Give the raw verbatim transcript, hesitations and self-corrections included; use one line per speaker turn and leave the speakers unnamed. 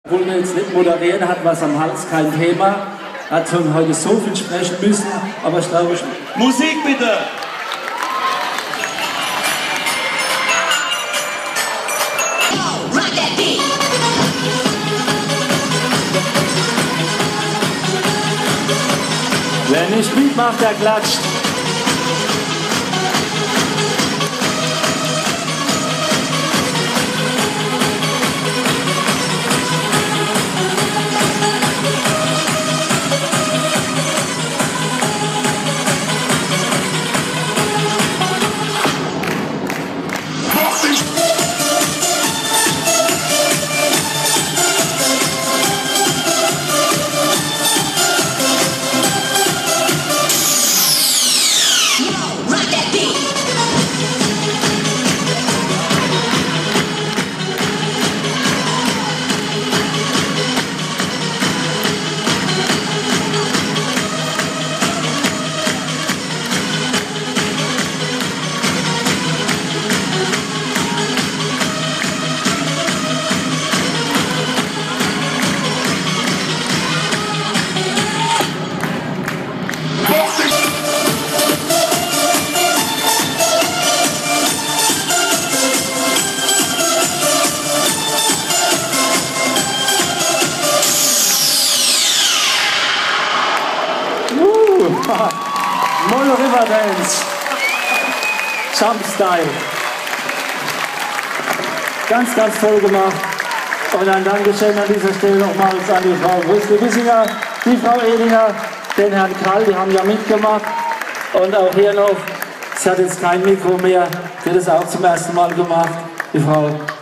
Obwohl wir jetzt nicht moderieren, hat was am Hals, kein Thema. Hat schon heute so viel sprechen müssen, aber ich glaube...
Musik bitte!
Wer nicht mitmacht, der klatscht. Mono River Dance, Jump Style. Ganz, ganz toll gemacht. Und ein Dankeschön an dieser Stelle nochmals an die Frau Brüssel-Wissinger, die Frau Edinger, den Herrn Krall, die haben ja mitgemacht. Und auch hier noch, sie hat jetzt kein Mikro mehr, die hat das auch zum ersten Mal gemacht, die Frau